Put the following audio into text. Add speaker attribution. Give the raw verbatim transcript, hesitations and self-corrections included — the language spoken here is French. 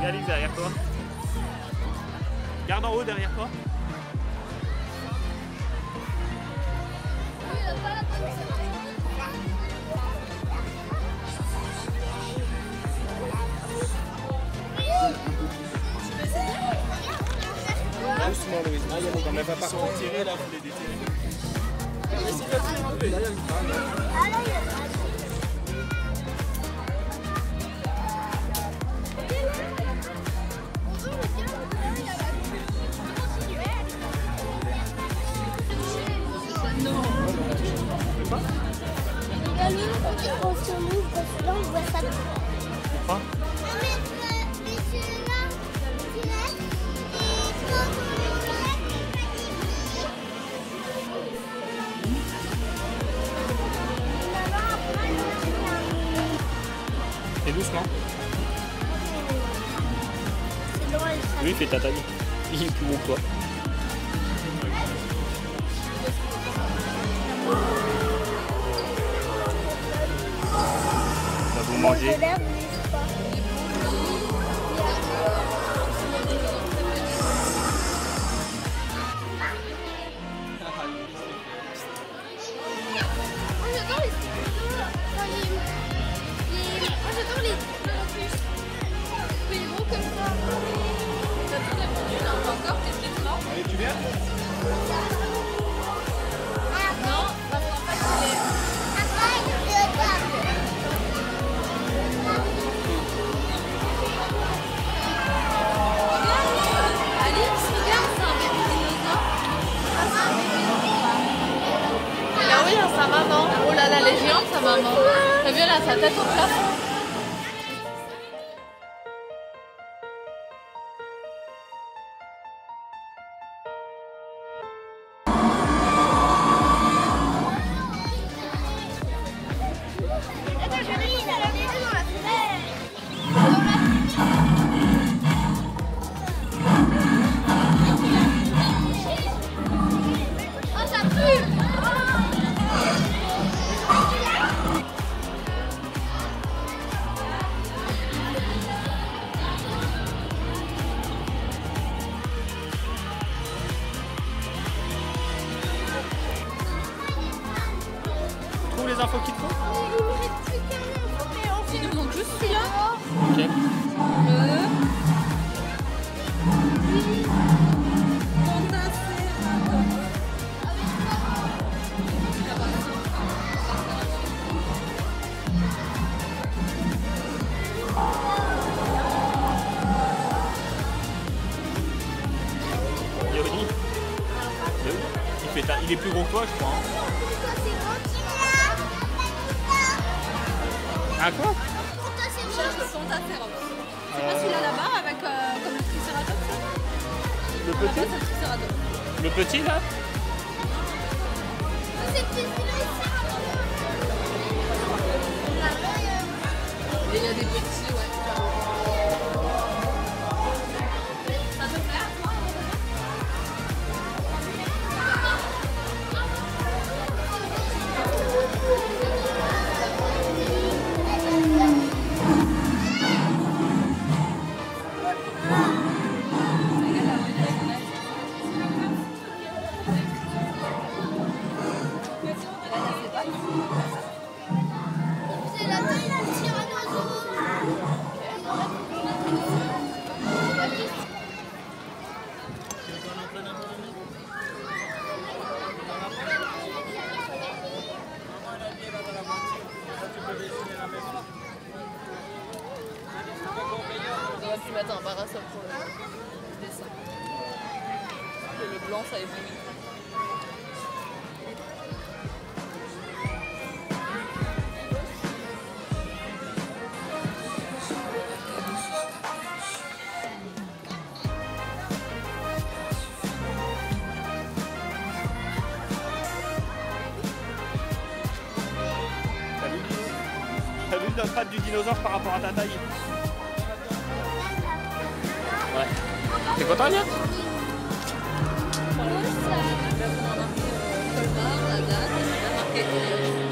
Speaker 1: Alix derrière toi. Garde en haut derrière toi.
Speaker 2: Doucement Louise, ah, il y a les gars, mais va pas.
Speaker 1: Ils sont tirés là, vous les détirez.
Speaker 3: On se move parce que là on voit ça.
Speaker 1: Quoi? Et doucement. Lui il fait ta taille. Il est plus gros que toi. Ça vous mangez.
Speaker 2: Allez, tu viens?
Speaker 4: Non, parce qu'en fait, il est... Alix, regarde, c'est un bébé dinosaure. Ah, c'est un bébé dinosaure. Et là, oui, hein, sa maman. Oh là là, elle est géante, sa maman. T'as vu, elle a sa tête au plafond.
Speaker 1: Trouve les infos qu'il te faut.
Speaker 4: Il nous manque juste celui-là.
Speaker 1: Ok.
Speaker 4: Le...
Speaker 1: Yoni. Il, fait ta... il est plus gros que toi, je crois. Hein. Ah quoi?
Speaker 4: Je cherche le Pantacérops. C'est pas celui-là là-bas avec euh, comme le Triceratops ça?
Speaker 1: Le
Speaker 4: Là-bas,
Speaker 1: petit?
Speaker 4: c'est le Triceratops.
Speaker 1: Le petit là?
Speaker 4: Et il y a des petits, ouais. Ça te plaît?
Speaker 3: C'est la taille d'un tyrannosaure.
Speaker 4: On aurait pu mettre un parasol pour le dessin. Et le blanc, ça éblouit.
Speaker 1: T'as vu, T'as vu la patte du dinosaure par rapport à ta taille? Ouais. T'es content, Lia?
Speaker 4: On a marqué euh, Colmar, la date, on a marqué